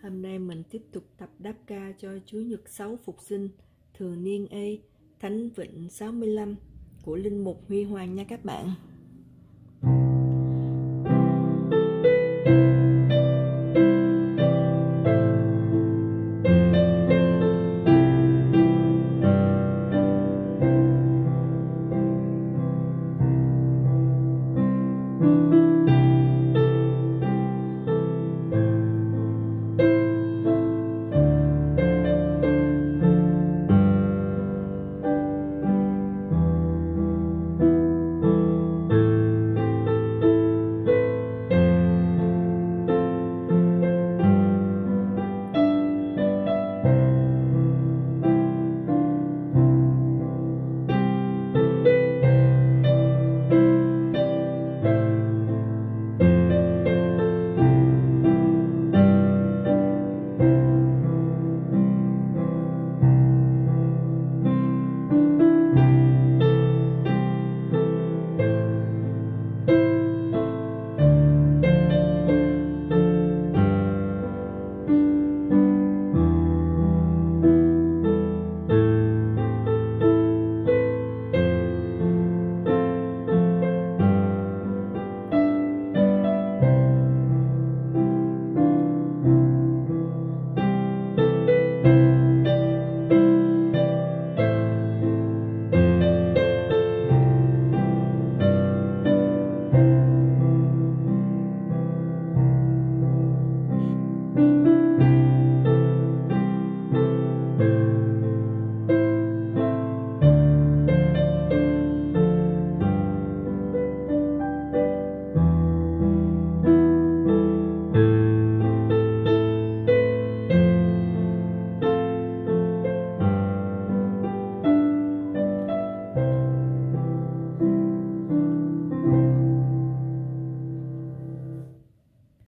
Hôm nay mình tiếp tục tập đáp ca cho Chúa Nhật 6 Phục Sinh Thường Niên A Thánh Vịnh 65 của Linh Mục Huy Hoàng nha các bạn.